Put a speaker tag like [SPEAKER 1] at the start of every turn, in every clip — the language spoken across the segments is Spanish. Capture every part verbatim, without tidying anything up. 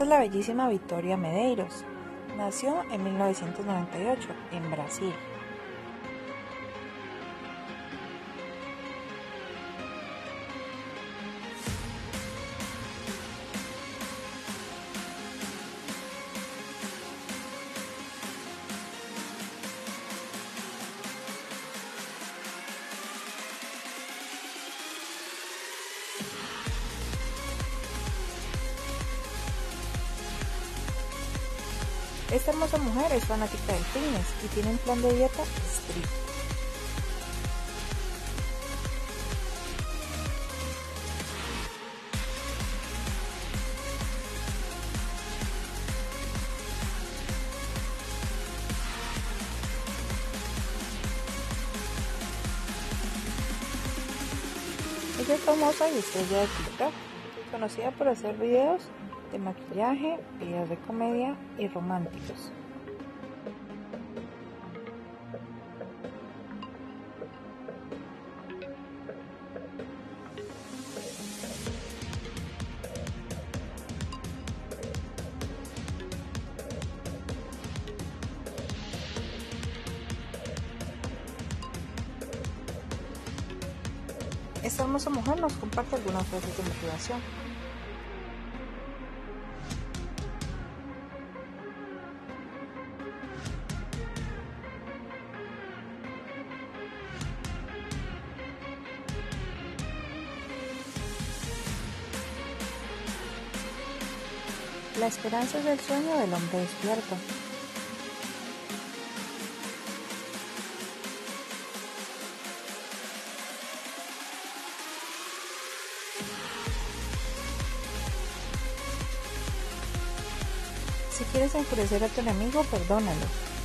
[SPEAKER 1] es la bellísima Vitória Medeiros. Nació en mil novecientos noventa y ocho en Brasil. Esta hermosa mujer es fanática del fitness y tiene un plan de dieta estricto. Ella es famosa y estrella de TikTok, conocida por hacer videos de maquillaje, videos de comedia y románticos. Esta hermosa mujer nos comparte algunas frases de motivación. La esperanza es el sueño del hombre despierto. Si quieres enfurecer a tu enemigo, perdónalo.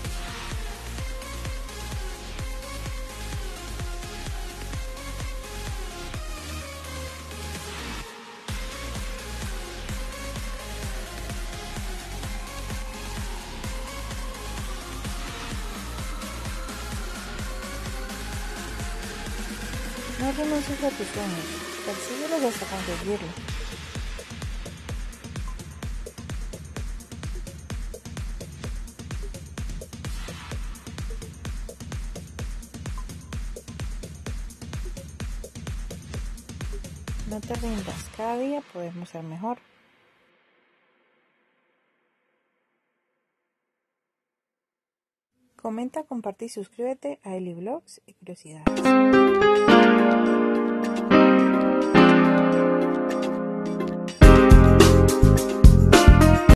[SPEAKER 1] No renuncies a tus sueños, persíguelos hasta conseguirlo. No te rindas, cada día podemos ser mejor. Comenta, comparte y suscríbete a Eli Vlogs y Curiosidades.